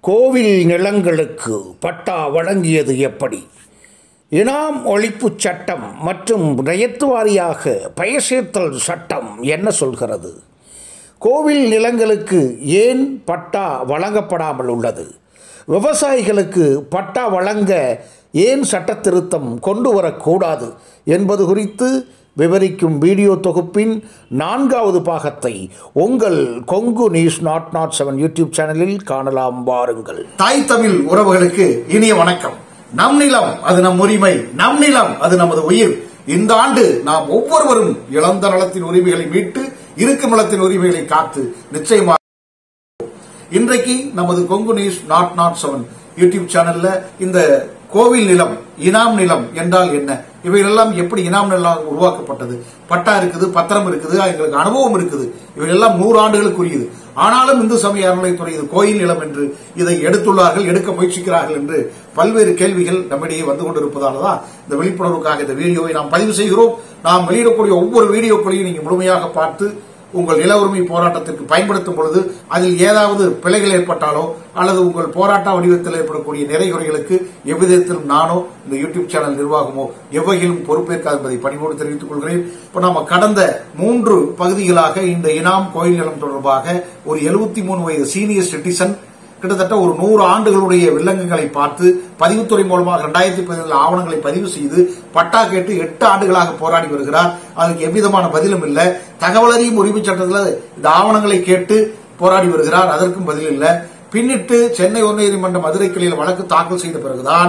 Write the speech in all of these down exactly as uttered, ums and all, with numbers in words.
கோவில் நிலங்களுக்கு பட்டா வழங்கியது எப்படி? இனாம் ஒழிப்புச் சட்டம் மற்றும் ரயத்து வாரியாக பெயர் சேர்த்தல் சட்டம் என்ன சொல்கிறது? கோவில் நிலங்களுக்கு ஏன் பட்டா வழங்கப்படாமல் உள்ளது? விவசாயிகளுக்கு பட்டா வழங்க ஏன் சட்ட திருத்தம் கொண்டு வரக்கூடாது என்பது குறித்து விவரிக்கும் வீடியோ தொகுப்பின் நான்காவது பாகத்தை உங்கள் Kongu news nought nought seven YouTube சேனலில் காணலாம். வாருங்கள். தாய் தமிழ் உறவுகளுக்கு இனிய வணக்கம். நம் நிலம் அது நம் உரிமை, நம் நிலம் அது நமது உயிர். இந்த ஆண்டு நாம் ஒவ்வொருவரும் இழந்த நலத்தின் உரிமைகளை மீட்டு இருக்கும் நலத்தின் உரிமைகளை காத்து நிச்சயமாக இன்றைக்கு நமது Kongu news nought nought seven YouTube சேனல்ல இந்த கோவில் நிலம், இனாம் நிலம் என்றால் என்ன, இவையெல்லாம் எப்படி இனாம் நிலம் உருவாக்கப்பட்டது, பட்டா இருக்குது, பத்திரம் இருக்குது, எங்களுக்கு அனுபவம் இருக்குது, இவையெல்லாம் நூறு ஆண்டுகளுக்குரியது. ஆனாலும் இந்து சமய அறநிலையத்துறை இது கோயில் நிலம் என்று இதை எடுத்துள்ளார்கள், எடுக்க முயற்சிக்கிறார்கள் என்று பல்வேறு கேள்விகள் நம்மிடையே வந்து கொண்டிருப்பதால்தான் இந்த விழிப்புணர்வுக்காக இந்த வீடியோவை நாம் பதிவு செய்கிறோம். நாம் வெளியிடக்கூடிய ஒவ்வொரு வீடியோக்களையும் நீங்க முழுமையாக பார்த்து உங்கள் நில உரிமை போராட்டத்திற்கு பயன்படுத்தும் பொழுது அதில் ஏதாவது பிழைகள் ஏற்பட்டாலோ அல்லது உங்கள் போராட்ட வடிவத்தில் ஏற்படக்கூடிய நிறைகுறைகளுக்கு எவ்விதத்திலும் நானோ இந்த யூடியூப் சேனல் நிர்வாகமோ எவ்வகையிலும் பொறுப்பேற்காது என்பதை பணிவோடு தெரிவித்துக் கொள்கிறேன். இப்ப நாம கடந்த மூன்று பகுதிகளாக இந்த இனாம் கோயில் நிலம் தொடர்பாக ஒரு எழுபத்தி மூணு வயது சீனியர் சிட்டிசன் கிட்டத்தட்ட ஒரு நூறு ஆண்டுகளுடைய வில்லங்கங்களை பார்த்து பதிவுத்துறை மூலமாக இரண்டாயிரத்தி பதினேழு ஆவணங்களை பதிவு செய்து பட்டா கேட்டு எட்டு ஆண்டுகளாக போராடி வருகிறார். அதுக்கு எவ்விதமான பதிலும் இல்லை. தகவல் அறியும் உரிமை சட்டத்தில் இந்த ஆவணங்களை கேட்டு போராடி வருகிறார், அதற்கும் பதில் இல்லை. பின்னிட்டு சென்னை உயர்நீதிமன்ற மதுரை கிளையில் வழக்கு தாக்கல் செய்த பிறகுதான்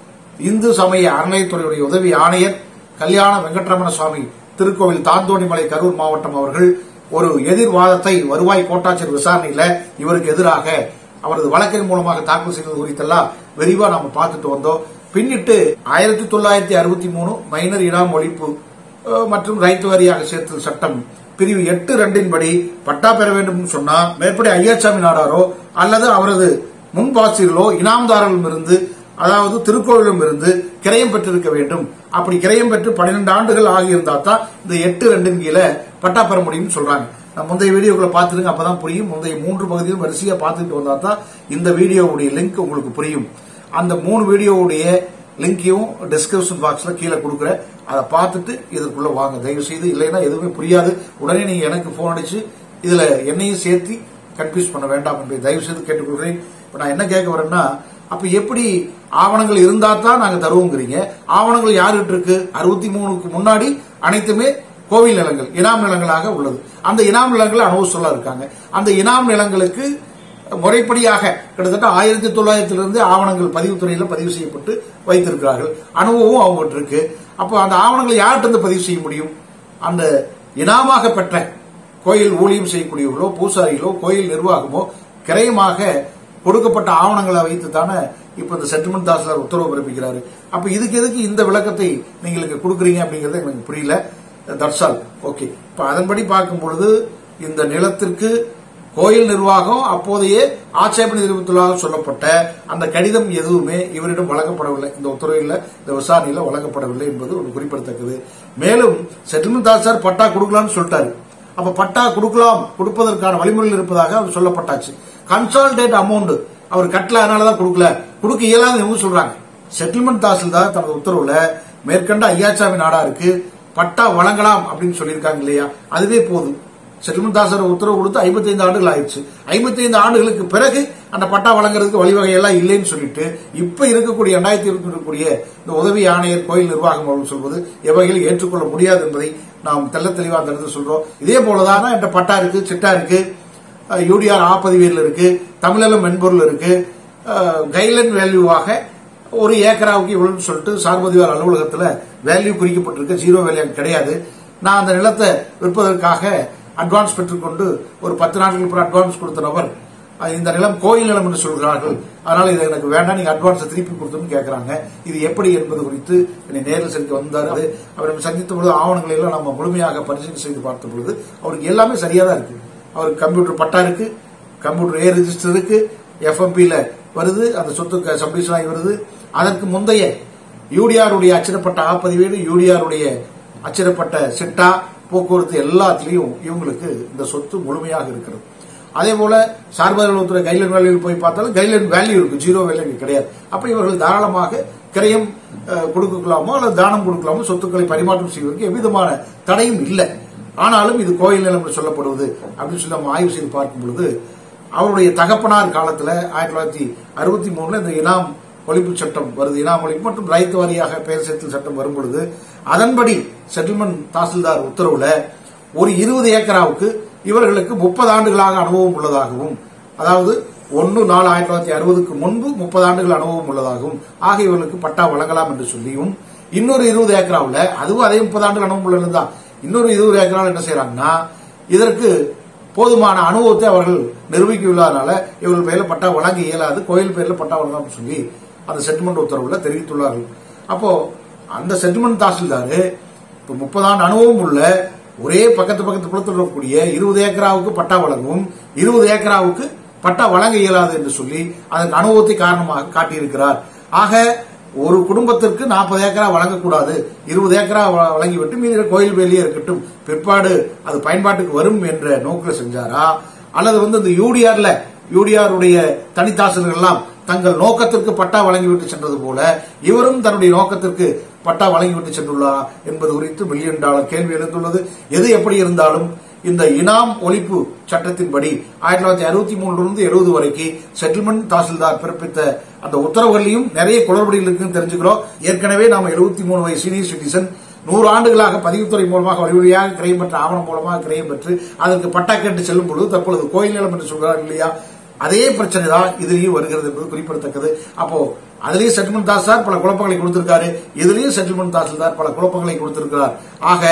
இந்து சமய அறநிலையத்துறையுடைய உதவி ஆணையர் கல்யாண வெங்கட்ரமண சுவாமி திருக்கோவில் தாந்தோணிமலை கரூர் மாவட்டம் அவர்கள் ஒரு எதிர்வாதத்தை வருவாய் கோட்டாட்சியர் விசாரணையில இவருக்கு எதிராக அவரது வழக்கின் மூலமாக தாக்கல் செய்வது குறித்தெல்லாம் விரிவா நாம பார்த்துட்டு வந்தோம். பின்னிட்டு ஆயிரத்தி தொள்ளாயிரத்தி அறுபத்தி மூணு மைனர் இனாம் ஒழிப்பு மற்றும் ரைத்து வாரியாக சேர்த்தல் சட்டம் பிரிவு எட்டு ரெண்டின் படி பட்டா பெற வேண்டும் சொன்னா மேற்படி ஐயாச்சாமி நாடாரோ அல்லது அவரது முன்பாசிரியர்களோ இனாம்தாரர்களும் இருந்து, அதாவது திருக்கோவிலும் இருந்து கிரயம் பெற்றிருக்க வேண்டும். அப்படி கிரயம் பெற்று பன்னிரண்டு ஆண்டுகள் ஆகியிருந்தா தான் இந்த எட்டு ரெண்டின் கீழே பட்டா பெற முடியும்னு சொல்றாங்க. முந்தைய வீடியோக்களை பார்த்துருங்க, அப்பதான் புரியும். முந்தைய மூன்று பகுதியும் வரிசையா பார்த்துட்டு வந்தா தான் இந்த வீடியோவுடைய லிங்க் உங்களுக்கு புரியும். அந்த மூணு வீடியோவுடைய லிங்கையும் டிஸ்கிரிப்ஷன் பாக்ஸ்ல கீழே கொடுக்குறேன். அதை பார்த்துட்டு இதுக்குள்ள வாங்க தயவு செய்து. இல்லைன்னா எதுவுமே புரியாது. உடனே நீங்க எனக்கு போன் அடிச்சு இதுல என்னையும் சேர்த்து கன்ஃபியூஸ் பண்ண வேண்டாம் என்று தயவு செய்து கேட்டுக்கொள்கிறேன். இப்ப நான் என்ன கேட்க வரேன்னா, அப்ப எப்படி ஆவணங்கள் இருந்தா தான் நாங்க தருவோங்கிறீங்க? ஆவணங்கள் யாருகிட்ட இருக்கு? அறுபத்தி மூணுக்கு முன்னாடி அனைத்துமே கோவில் நிலங்கள் இனாம் நிலங்களாக உள்ளது. அந்த இனாம் நிலங்கள் அனுபவ சொல்ல இருக்காங்க. அந்த இனாம் நிலங்களுக்கு முறைப்படியாக கிட்டத்தட்ட ஆயிரத்தி தொள்ளாயிரத்திலிருந்து ஆவணங்கள் பதிவுத்துறையில பதிவு செய்யப்பட்டு வைத்திருக்கிறார்கள். அனுபவம் அவங்ககிட்ட இருக்கு. அப்போ அந்த ஆவணங்களை யார்கிட்ட பதிவு செய்ய முடியும்? அந்த இனாமாக பெற்ற கோயில் ஊழியம் செய்யக்கூடியவர்களோ பூசாரிகளோ கோயில் நிர்வாகமோ கிரயமாக கொடுக்கப்பட்ட ஆவணங்களை வைத்து தானே இப்ப இந்த செட்டில்மெண்ட் தாசில்தார் உத்தரவு பிறப்பிக்கிறாரு. அப்ப இதுக்கு எதுக்கு இந்த விளக்கத்தை நீங்களுக்கு கொடுக்குறீங்க அப்படிங்கறது எனக்கு புரியல. That's all. ஓகே. இப்ப அதன்படி பார்க்கும் பொழுது இந்த நிலத்திற்கு கோயில் நிர்வாகம் அப்போதைய ஆட்சேபனை தெரிவித்துள்ளதாக சொல்லப்பட்ட அந்த கடிதம் எதுவுமே இவரிடம் வழங்கப்படவில்லை. இந்த உத்தரவில் இந்த விசாரணையில வழங்கப்படவில்லை என்பது ஒரு குறிப்பிடத்தக்கது. மேலும் செட்டில்மெண்ட் தாசில்தார் பட்டா கொடுக்கலாம்னு சொல்லிட்டாரு. அப்ப பட்டா கொடுக்கலாம், கொடுப்பதற்கான வழிமுறைகள் இருப்பதாக அவர் சொல்லப்பட்டாச்சு. கன்சால்டேட் அமௌண்ட் அவர் கட்டல, அதனாலதான் கொடுக்கல, கொடுக்க இயலாது இவங்க சொல்றாங்க. செட்டில்மெண்ட் தாசில்தார் தனது உத்தரவுல மேற்கண்ட ஐயாச்சாமி நாடாருக்கு பட்டா வழங்கலாம் அப்படின்னு சொல்லியிருக்காங்க இல்லையா? அதுவே போதும். செட்டில்மெண்ட் தாசில்தார் உத்தரவு கொடுத்து ஐம்பத்தி ஐந்து ஆண்டுகள் ஆயிடுச்சு. ஐம்பத்தி ஐந்து ஆண்டுகளுக்கு பிறகு அந்த பட்டா வழங்குறதுக்கு வழிவகை எல்லாம் இல்லைன்னு சொல்லிட்டு இப்ப இருக்கக்கூடிய இரண்டாயிரத்தி இருபத்தி இருக்கக்கூடிய இந்த உதவி ஆணையர் கோயில் நிர்வாகம் அவர்கள் சொல்வது எவ்வகையில் ஏற்றுக்கொள்ள முடியாது என்பதை நாம் தெல்ல தெளிவாக அந்த இடத்துல சொல்றோம். இதே போலதான் என்ற பட்டா இருக்கு, சிட்டா இருக்கு, யூடிஆர் ஆ பதிவேல் இருக்கு, தமிழகம் மென்பொருள் இருக்கு, கைட்லைன் வேல்யூவாக ஒரு ஏக்கராவுக்கு இவ்வளவு சொல்லிட்டு சார்பதிவார் அலுவலகத்துல வேல்யூ குறிக்கப்பட்டிருக்கு, ஜீரோ வேல்யூ கிடையாது. நான் அந்த நிலத்தை விற்பதற்காக அட்வான்ஸ் பெற்றுக்கொண்டு ஒரு பத்து நாட்களுக்கு அட்வான்ஸ் கொடுத்த நபர் இந்த நிலம் கோயில் நிலம் என்று சொல்கிறார்கள், அதனால இது எனக்கு வேண்டாம், நீங்க அட்வான்ஸ் திருப்பி கொடுத்துன்னு கேட்கிறாங்க. இது எப்படி என்பது குறித்து என்னை நேரில் சென்று வந்தார். அவர் சந்தித்த பொழுது ஆவணங்களை எல்லாம் நம்ம முழுமையாக பரிசீலனை செய்து பார்த்த பொழுது அவருக்கு எல்லாமே சரியா தான் இருக்கு. அவருக்கு கம்ப்யூட்டர் பட்டா இருக்கு, கம்ப்யூட்டர் ஏ ரெஜிஸ்டர் இருக்கு, எஃப்எம்பில வருது, அந்த சொத்து சப்டிஷன் ஆகி வருது. அதற்கு முந்தைய யூடிஆர் உடைய அச்சிடப்பட்ட ஆ பதிவேடு, யூடிஆர் உடைய அச்சிடப்பட்ட சிட்டா, போக்குவரத்து எல்லாத்திலையும் இவங்களுக்கு இந்த சொத்து முழுமையாக இருக்கிறது. அதே போல சார்பதுத்துறை கைட்லைன் வேல்யூ போய் பார்த்தாலும் கைட்லைன் வேல்யூ இருக்கு, ஜீரோ வேல்யூ கிடையாது. அப்ப இவர்கள் தாராளமாக கிரயம் கொடுக்கலாமோ அல்லது தானம் கொடுக்கலாமோ சொத்துக்களை பரிமாற்றம் செய்வதற்கு எவ்விதமான தடையும் இல்லை. ஆனாலும் இது கோயில் நிலம் என்று சொல்லப்படுவது அப்படின்னு சொல்லி நம்ம ஆய்வு செய்து பார்க்கும் பொழுது அவருடைய தகப்பனார் காலத்துல ஆயிரத்தி தொள்ளாயிரத்தி அறுபத்தி மூணுல இந்த இனாம் ஒழிப்பு சட்டம் வருது. இனாம் ஒழிப்பு மற்றும் ரைத்து வாரியாக பெயர் சேர்த்தல் சட்டம் வரும் பொழுது அதன்படி செட்டில்மெண்ட் தாசில்தார் உத்தரவுல ஒரு இருபது ஏக்கராவுக்கு இவர்களுக்கு முப்பது ஆண்டுகளாக அனுபவம் உள்ளதாகவும், அதாவது ஒன்னு நாலு ஆயிரத்தி தொள்ளாயிரத்தி அறுபதுக்கு முன்பு முப்பது ஆண்டுகள் அனுபவம் உள்ளதாகவும் ஆக இவர்களுக்கு பட்டா வழங்கலாம் என்று சொல்லியும், இன்னொரு இருபது ஏக்கராவில் அதுவும் அதே முப்பது ஆண்டுகள் அனுபவம் உள்ளதுதான், இன்னொரு இருபது ஏக்கராவில் என்ன செய்யறாங்கன்னா இதற்கு போதுமான அனுபவத்தை அவர்கள் நிரூபிக்கவில்லாதனால இவர்கள் பேர்ல பட்டா வழங்க இயலாது, கோயில் பேர்ல பட்டா வழங்கலாம் சொல்லி அந்த செட்டில்மெண்ட் உத்தரவுல தெரிவித்துள்ளார்கள். அப்போ அந்த செட்டில்மெண்ட் தாசில்தார் இப்ப முப்பது ஆண்டு அனுபவம் உள்ள ஒரே பக்கத்து பக்கத்து புலத்தில் இருக்கக்கூடிய இருபது ஏக்கராவுக்கு பட்டா வழங்கவும் இருபது ஏக்கராவுக்கு பட்டா வழங்க இயலாது என்று சொல்லி அதற்கு அனுபவத்தை காரணமாக காட்டியிருக்கிறார். ஆக ஒரு குடும்பத்திற்கு நாற்பது ஏக்கரா வழங்கக்கூடாது, இருபது ஏக்கரா வழங்கிவிட்டு மீது கோயில் வேலியே இருக்கட்டும், பிற்பாடு அது பயன்பாட்டுக்கு வரும் என்ற நோக்கில் செஞ்சாரா, அல்லது வந்து இந்த யூடிஆர்ல யூடிஆருடைய தனித்தாசர்கள் எல்லாம் தங்கள் நோக்கத்திற்கு பட்டா வழங்கிவிட்டு சென்றது போல இவரும் தன்னுடைய நோக்கத்திற்கு பட்டா வழங்கிவிட்டு சென்றுள்ளார் என்பது குறித்து மில்லியன் டாலர் கேள்வி எழுந்துள்ளது. எது எப்படி இருந்தாலும் இந்த இனாம் ஒழிப்பு சட்டத்தின்படி ஆயிரத்தி தொள்ளாயிரத்தி அறுபத்தி மூணுலிருந்து எழுபது வரைக்கும் செட்டில்மெண்ட் தாசில்தார் பிறப்பித்த அந்த உத்தரவுகளையும் நிறைய குளறுபடிகள் இருக்குன்னு தெரிஞ்சுக்கிறோம். ஏற்கனவே நாம எழுபத்தி மூணு வயசு சீனியர் சிட்டிசன் நூறு ஆண்டுகளாக பதிவுத்துறை மூலமாக வழி வழியாக கிரயம் பெற்ற ஆவணம் மூலமாக கிரயம் பெற்று அதற்கு பட்டா கேட்டு செல்லும் பொழுது தற்பொழுது கோயில் நிலம் என்று சொல்கிறார் இல்லையா, அதே பிரச்சனை தான் இதிலேயும் வருகிறது என்பது குறிப்பிடத்தக்கது. அப்போ அதிலேயும் செட்டில்மெண்ட் தாசில்தார் பல குழப்பங்களை கொடுத்திருக்காரு, இதுலேயும் செட்டில்மெண்ட் தாசில்தார் பல குழப்பங்களை கொடுத்திருக்கிறார். ஆக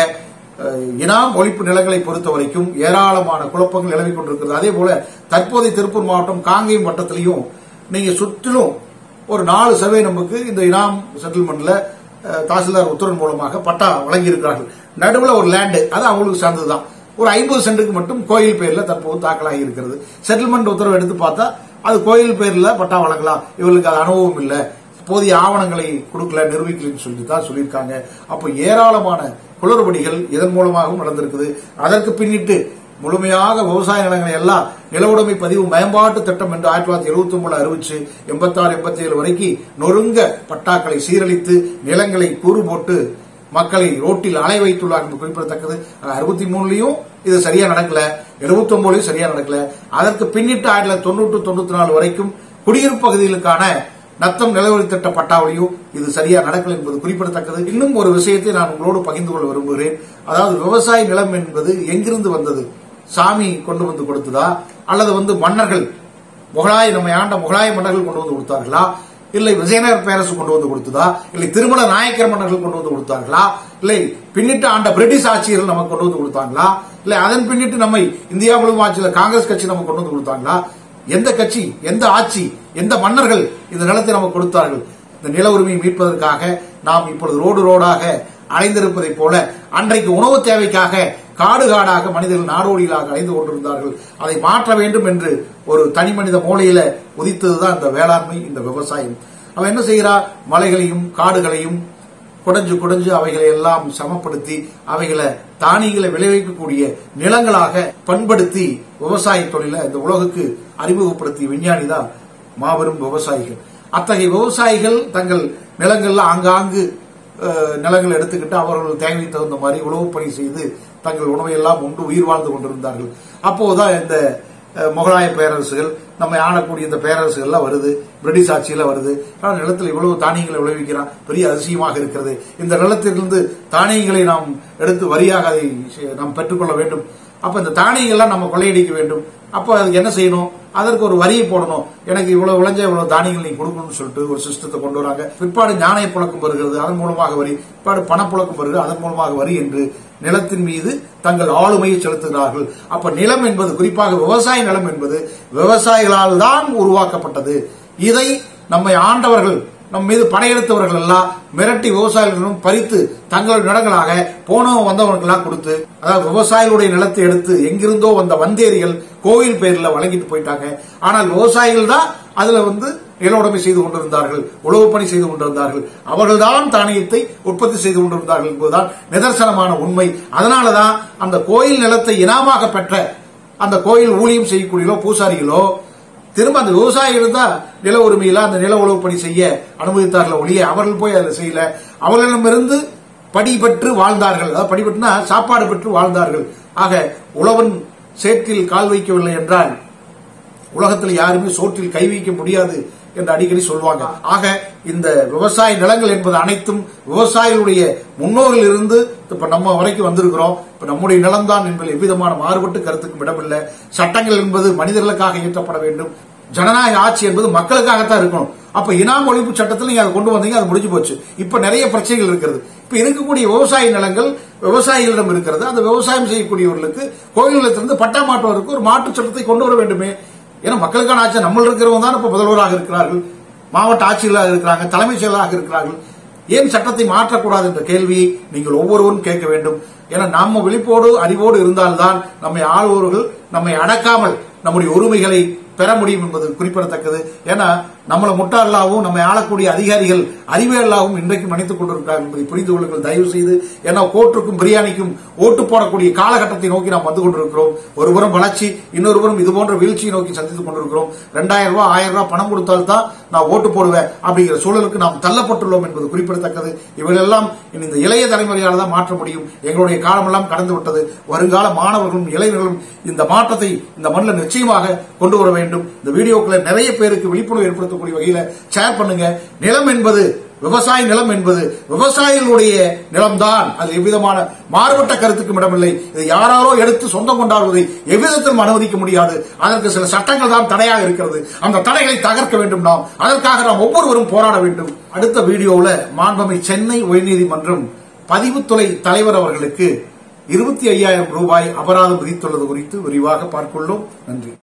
இனாம் ஒழிப்பு நிலங்களை பொறுத்த வரைக்கும் ஏராளமான குழப்பங்கள் நிலவிக் கொண்டிருக்கிறது. அதே போல தற்போதைய திருப்பூர் மாவட்டம் காங்கேயம் வட்டத்திலையும் நீங்க சுற்றிலும் ஒரு நாலு சர்வே நமக்கு இந்த இனாம் செட்டில்மெண்ட்ல தாசில்தார் உத்தரவு மூலமாக பட்டா வழங்கி இருக்கிறார்கள். நடுவில் ஒரு லேண்டு அது அவங்களுக்கு சார்ந்ததுதான், ஒரு ஐம்பது சென்ட்டுக்கு மட்டும் கோயில் பேர்ல தற்போது தாக்கலாகி இருக்கிறது. செட்டில்மெண்ட் உத்தரவு எடுத்து பார்த்தா அது கோயில் பேர்ல பட்டா வழங்கலாம், இவர்களுக்கு அது அனுபவம் இல்லை, போதிய ஆவணங்களை கொடுக்கல நிரூபிக்கலன்னு சொல்லி தான் சொல்லியிருக்காங்க. அப்போ ஏராளமான குளறுபடிகள் இதன் மூலமாகவும் நடந்திருக்குது. அதற்கு பின்னிட்டு முழுமையாக விவசாய நிலங்களை எல்லாம் நிலவுடைமை பதிவு மேம்பாட்டு திட்டம் என்று ஆயிரத்தி தொள்ளாயிரத்தி எழுபத்தி ஒன்பதுல அறிவிச்சு எண்பத்தி ஆறு எண்பத்தி ஏழு வரைக்கும் நொறுங்க பட்டாக்களை சீரழித்து நிலங்களை கூறு போட்டு மக்களை ரோட்டில் அலை வைத்துள்ளார் என்று குறிப்பிடத்தக்கது. அறுபத்தி மூணுலயும் இது சரியா நடக்கல, எழுபத்தி ஒன்பதுலயும் சரியா நடக்கல. அதற்கு பின்னிட்டு ஆயிரத்தி தொள்ளாயிரத்தி தொண்ணூற்று தொண்ணூத்தி நாலு வரைக்கும் குடியிருப்பு பகுதிகளுக்கான நத்தம் நிலவரி திட்ட பட்டாவளியும் இது சரியா நடக்கல என்பது குறிப்பிடத்தக்கது. இன்னும் ஒரு விஷயத்தை நான் உங்களோடு பகிர்ந்து கொள்ள விரும்புகிறேன். அதாவது விவசாய நிலம் என்பது எங்கிருந்து வந்தது? சாமி கொண்டு வந்து கொடுத்ததா, அல்லது வந்து மன்னர்கள் முகலாய நம்ம ஆண்ட முகலாய மன்னர்கள் கொண்டு வந்து கொடுத்தார்களா, இல்லை விஜயநகர் பேரரசு கொண்டு வந்து கொடுத்ததா, இல்லை திருமல நாயக்கர் மன்னர்கள் கொண்டு வந்து கொடுத்தார்களா, இல்லை பின்னிட்டு ஆண்ட பிரிட்டிஷ் ஆட்சியர்கள் நமக்கு கொண்டு வந்து கொடுத்தாங்களா, இல்லை அதன் பின்னிட்டு நம்மை இந்தியா முழுவதும் ஆட்சியில் காங்கிரஸ் கட்சி நமக்கு கொண்டு வந்து கொடுத்தாங்களா? எந்த கட்சி, எந்த ஆட்சி, எந்த மன்னர்கள் இந்த நிலத்தை நமக்கு கொடுத்தார்கள்? இந்த நில உரிமையை மீட்பதற்காக நாம் இப்பொழுது ரோடு ரோடாக அலைந்திருப்பதை போல அன்றைக்கு உணவு தேவைக்காக காடு காடாக மனிதர்கள் நாடோடிகளாக அலைந்து கொண்டிருந்தார்கள். அதை மாற்ற வேண்டும் என்று ஒரு தனி மனித மூலையில உதித்ததுதான் இந்த வேளாண்மை, இந்த விவசாயம். அவன் என்ன செய்கிறார்? மலைகளையும் காடுகளையும் குடைஞ்சு குடைஞ்சு அவைகளை எல்லாம் சமப்படுத்தி அவைகளை தானியங்களை விளைவிக்கக்கூடிய நிலங்களாக பண்படுத்தி விவசாய தொழிலை இந்த உலகுக்கு அறிமுகப்படுத்திய விஞ்ஞானி தான் மாபெரும் விவசாயிகள். அத்தகைய விவசாயிகள் தங்கள் நிலங்கள்ல ஆங்காங்கு நிலங்கள் எடுத்துக்கிட்டு அவர்கள் தேவைக்கு தகுந்த மாதிரி உழவு பணி செய்து தங்கள் உணவை எல்லாம் உண்டு உயிர் வாழ்ந்து கொண்டிருந்தார்கள். அப்போதான் இந்த முகலாய பேரரசுகள் நம்மை ஆளக்கூடிய இந்த பேரரசுகள்லாம் வருது, பிரிட்டிஷ் ஆட்சியில வருது. ஆனால் நிலத்தில் இவ்வளவு தானியங்களை விளைவிக்கிறான், பெரிய அதிசயமாக இருக்கிறது. இந்த நிலத்திலிருந்து தானியங்களை நாம் எடுத்து வரியாக அதை நாம் பெற்றுக்கொள்ள வேண்டும். அப்ப இந்த தானியங்கள்லாம் நம்ம கொள்ளையடிக்க வேண்டும். அப்ப அதுக்கு என்ன செய்யணும்? அதற்கு ஒரு வரியை போடணும். எனக்கு இவ்வளவு விளைஞ்ச இவ்வளவு தானியங்கள் நீங்க கொடுக்கணும்னு சொல்லிட்டு ஒரு சிஸ்டத்தை கொண்டு வராங்க. பிற்பாடு ஞானய புழக்கம் வருகிறது, அதன் மூலமாக வரி. பிற்பாடு பணப்புழக்கம் வருகிறது, அதன் மூலமாக வரி என்று நிலத்தின் மீது தங்கள் ஆளுமையை செலுத்துகிறார்கள். அப்ப நிலம் என்பது, குறிப்பாக விவசாய நிலம் என்பது விவசாயிகளால் தான் உருவாக்கப்பட்டது. இதை நம்மை ஆண்டவர்கள், நம் மீது படையெடுத்தவர்கள் எல்லாம் மிரட்டி விவசாயிகளிடம் பறித்து தங்களுடைய நிலங்களாக போனவங்க வந்தவர்களெல்லாம் கொடுத்து, அதாவது விவசாயிகளுடைய நிலத்தை எடுத்து எங்கிருந்தோ வந்த வந்தேரிகள் கோயில் பேர்ல வழங்கிட்டு போயிட்டாங்க. ஆனால் விவசாயிகள் தான் அதுல வந்து நிலவுடைமை செய்து கொண்டிருந்தார்கள், உழவு பணி செய்து கொண்டிருந்தார்கள். அவர்கள்தான் தானியத்தை உற்பத்தி செய்து கொண்டிருந்தார்கள் என்பதுதான் நிதர்சனமான உண்மை. அதனாலதான் அந்த கோயில் நிலத்தை இனாமாக பெற்ற அந்த கோயில் ஊழியம் செய்யக்கூடியோ பூசாரிகளோ திரும்ப அந்த விவசாயிகள் தான் நில உரிமையில அந்த நில உழவு பணி செய்ய அனுமதித்தார்கள் ஒழிய அவர்கள் போய் அதை செய்யல. அவர்களிடமிருந்து படி பெற்று வாழ்ந்தார்கள். அதாவது படி பெற்றுனா சாப்பாடு பெற்று வாழ்ந்தார்கள். ஆக உழவன் சேற்றில் கால் வைக்கவில்லை என்றால் உலகத்தில் யாருமே சோற்றில் கை வைக்க முடியாது என்று அடிக்கடி சொல்வாங்க. ஆக இந்த விவசாய நிலங்கள் என்பது அனைத்தும் விவசாயிகளுடைய முன்னோரில் இருந்து இப்ப நம்ம வரைக்கும் வந்திருக்கிறோம். இப்ப நம்முடைய நிலம்தான் என்பதில் எவ்விதமான மாறுபட்டு கருத்துக்கும் இடமில்லை. சட்டங்கள் என்பது மனிதர்களுக்காக இயற்றப்பட வேண்டும். ஜனநாயக ஆட்சி என்பது மக்களுக்காகத்தான் இருக்கணும். அப்ப இனாம் ஒழிப்பு சட்டத்தில் நீங்க அதை கொண்டு வந்தீங்க, அது முடிஞ்சு போச்சு. இப்ப நிறைய பிரச்சனைகள் இருக்கிறது. இப்ப இருக்கக்கூடிய விவசாய நிலங்கள் விவசாயிகளிடம் இருக்கிறது. அந்த விவசாயம் செய்யக்கூடியவர்களுக்கு கோயில் நிலத்திலிருந்து பட்டா மாற்றுவதற்கு ஒரு மாற்று சட்டத்தை கொண்டு வர வேண்டுமே. ஏன்னா மக்களுக்கான ஆட்சி நம்ம இருக்கிறவங்க தான் இப்ப முதல்வராக இருக்கிறார்கள், மாவட்ட ஆட்சியர்களாக இருக்கிறாங்க, தலைமைச் செயலராக இருக்கிறார்கள். ஏன் சட்டத்தை மாற்றக்கூடாது என்ற கேள்வியை நீங்கள் ஒவ்வொருவரும் கேட்க வேண்டும். ஏன்னா நம்ம விழிப்போடு அறிவோடு இருந்தால்தான் நம்மை ஆளுவர்கள் நம்மை அடக்காமல் நம்முடைய உரிமைகளை பெற முடியும் என்பது குறிப்பிடத்தக்கது. ஏன்னா நம்மளை முட்டாளாகவும் நம்மை ஆளக்கூடிய அதிகாரிகள் அறிவியலாகவும் இன்றைக்கும் நினைத்துக் கொண்டிருக்கிறார்கள் என்பதை புரிந்து கொள்ளுங்கள் தயவு செய்து. ஏன்னா கோட்டுக்கும் பிரியாணிக்கும் ஓட்டு போடக்கூடிய காலகட்டத்தை நோக்கி நாம் வந்து கொண்டிருக்கிறோம். ஒருபுறம் வளர்ச்சி, இன்னொரு புறம் இது போன்ற வீழ்ச்சியை நோக்கி சந்தித்துக் கொண்டிருக்கிறோம். ரெண்டாயிரம் ரூபாய் ஆயிரம் ரூபாய் பணம் கொடுத்தால் தான் நான் ஓட்டு போடுவேன் அப்படிங்கிற சூழலுக்கு நாம் தள்ளப்பட்டுள்ளோம் என்பது குறிப்பிடத்தக்கது. இவைகளெல்லாம் இந்த இளைய தலைமுறையால் தான் மாற்ற முடியும். எங்களுடைய காலமெல்லாம் கடந்து விட்டது. வருங்கால மாணவர்களும் இளைஞர்களும் இந்த மாற்றத்தை இந்த மண்ணில் நிச்சயமாக கொண்டு வர வேண்டும். இந்த வீடியோக்களை நிறைய பேருக்கு விழிப்புணர்வு ஏற்படுத்தக்கூடிய வகையில ஷேர் பண்ணுங்க. நிலம் என்பது விவசாய நிலம் என்பது விவசாயிகளுடைய நிலம்தான். அது எவ்விதமான மாறுபட்ட கருத்துக்கும் இடமில்லை. இதை யாராரோ எடுத்து சொந்தம் கொண்டாடுவதை எவ்விதத்திலும் அனுமதிக்க முடியாது. அதற்கு சில சட்டங்கள் தான் தடையாக இருக்கிறது. அந்த தடைகளை தகர்க்க வேண்டும். நாம் அதற்காக நாம் ஒவ்வொருவரும் போராட வேண்டும். அடுத்த வீடியோவில் மாண்புமிகு சென்னை உயர்நீதிமன்றம் பதிவுத்துறை தலைவர் அவர்களுக்கு இருபத்தி ஐயாயிரம் ரூபாய் அபராதம் விதித்துள்ளது குறித்து விரிவாக பார்த்துள்ளோம். நன்றி.